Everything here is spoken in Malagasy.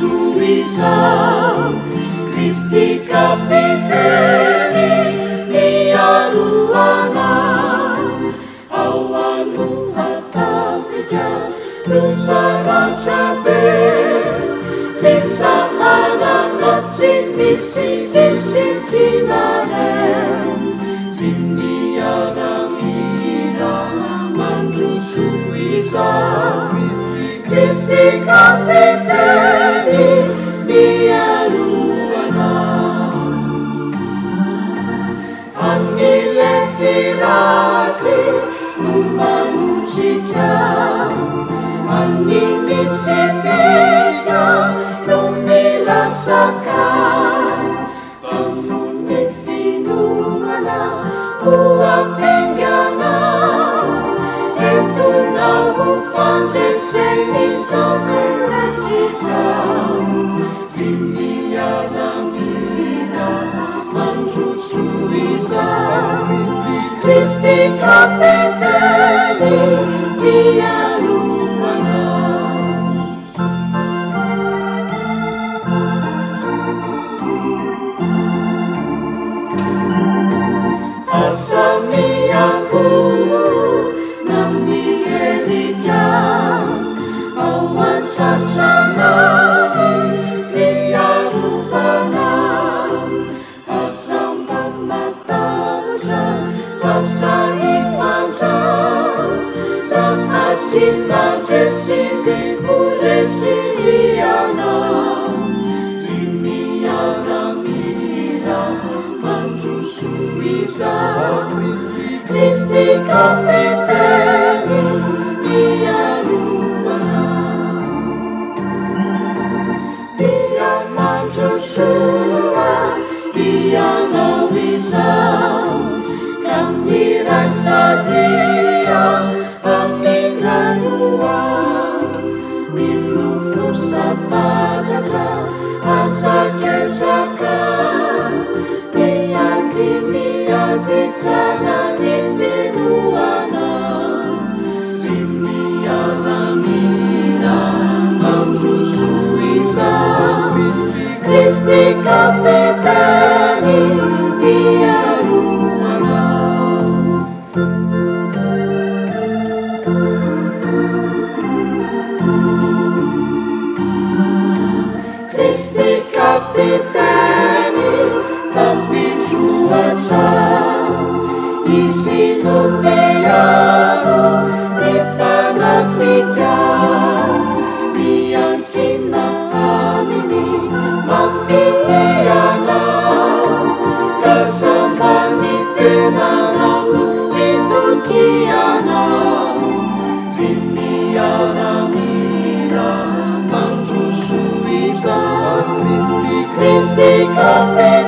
suisang Kristi kapiteni nialuana awanu atafika nusa rasabe fitsa alangat sinisi kinaren jiniaramina manju suisang Kristi kapiteni nialuana Annilehirati numanucitya Anninitsipitya numilaksaka Annunifinumana uapengana Etunaufanjeseni somerachisa Jiniaramina manju suisa Kristi kapiteni nialuana Asamiaku namihezitya awan cacanani viaruvana asam mataruja fasarifanja dan acinna jesindi puresiliana jiniaramina manju suisa Kristi kapiteni nialuana Dia manju sua dia nawisa kami rasa dia amin ranua milu fusafa jaja asa kesaka niati sarani finuana jiniaramina manju suisa Kristi kapiteni nialuana Kristi kapiteni tapi cuaca isi nubiaru di panafika bianchina amini mafiliana kasambani tenara itu tiana jiniaramina manju suisa Kristi kapiteni